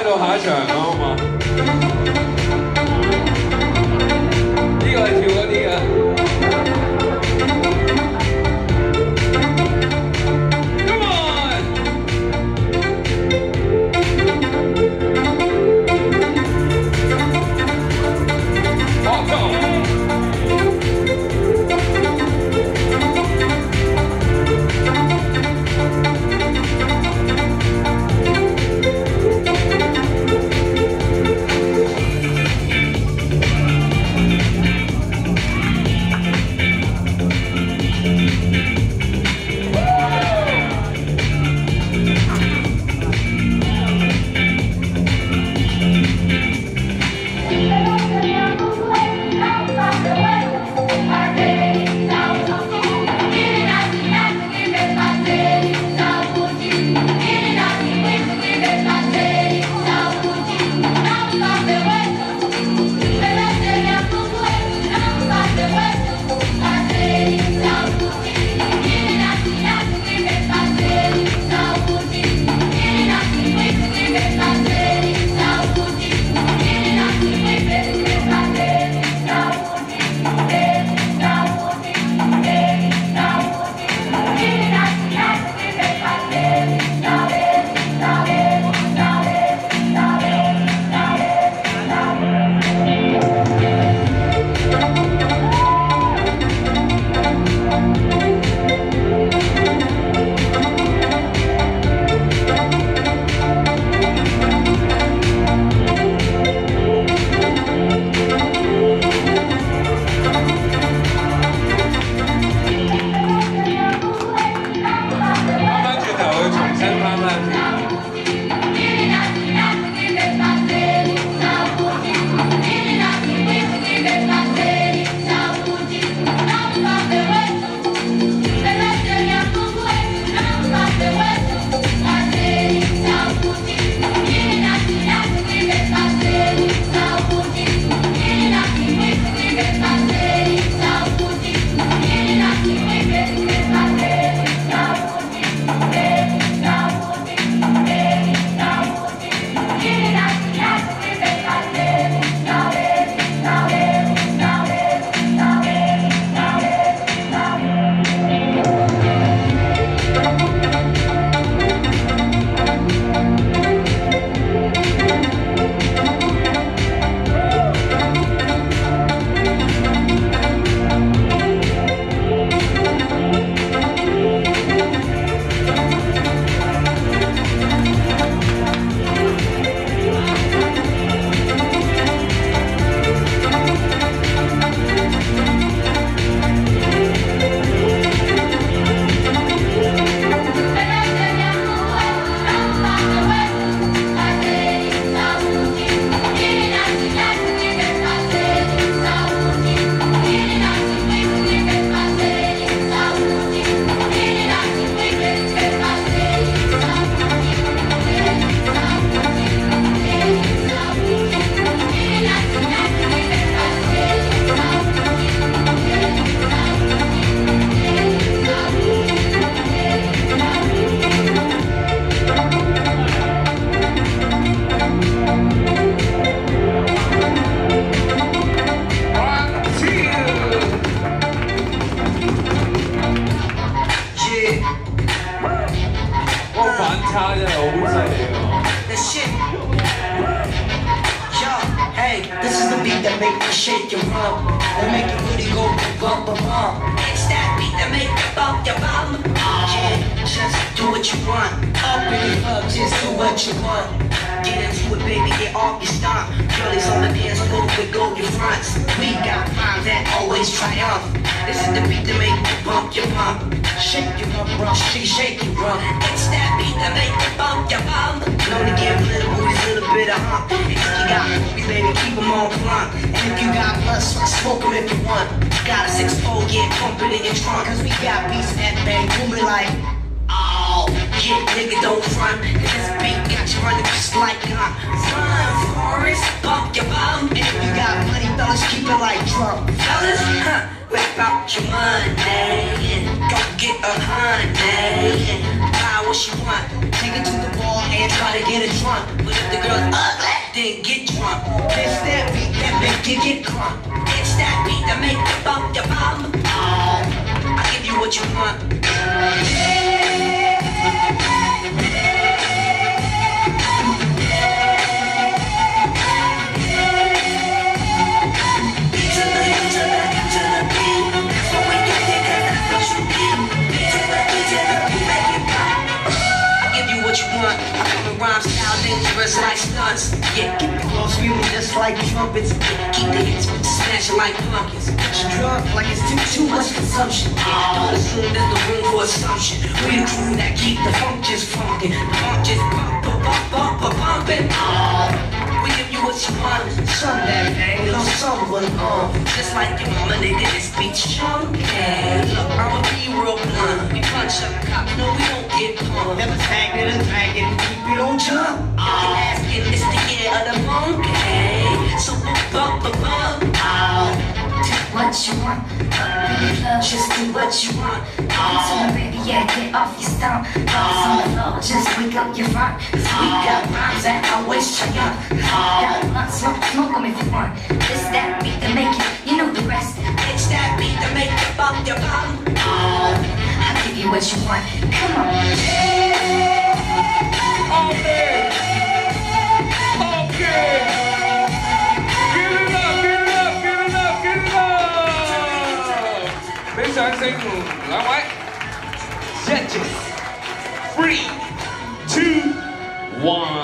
喺度下一場啊，好嘛？呢個係跳嗰啲嘅。 This is the beat that make me shake your rump, that make you really go bump bump bump. It's that beat that make you bump your bum. Yeah, just do what you want. Up in the club, just do what you want. Get into it, baby, get off your stomp. Girlies on the dance floor with golden fronts. We got rhymes that always triumph. This is the beat that make you bump your bum. Shake your rump, rump, shake your rump. It's that beat that make you bump your bum. Known to give little booties a little bit of hump. If you got boobies, baby, keep them on plump. And if you got blood, smoke them if you want. Got a 6-4, get pumping in your trunk. Cause we got beats that bang booming like, oh, yeah, nigga, don't front. Cause this beat got you running just like run, Forrest, bump your bum. And if you got money, fellas, keep it like Trump. Fellas, whip out your money and go get 100. Buy out what she want. Take it to the bar and try to get it drunk. But if the girl's ugly, then get drunk. It's that beat that make you get drunk. It's that beat that make you bump your bum. I give you what you want. Rhyme style dangerous like stunts. Yeah, keep the close music just like trumpets. Keep the hits smashing like pumpkins. Get you drunk like it's too much consumption. Yeah, don't assume there's no room for assumption. We the crew that keep the funk just funkin'. The funk just bumpin'. We give you what you want. Some that thing, little someone just like your mama, nigga, this beat's chunky. Look, I'ma be real blunt. We punch up cops, no, we don't get pumped. Never tag it and drag it, keep it on jump. If you asking, it's the year of the monkey. So bump. What you want, up in the club, Just do what you want. so baby, yeah, get off your stomp. Bounce on the floor, just wake up your front. Cause we got rhymes that always triumph. Got blunt, smoke 'em if you want. This, that beat that make you know the rest. It's that beat that make you bump your bum. I'll give you what you want, come on. Okay. Give it up. 俾掌聲兩位 Judges 3, 2, 1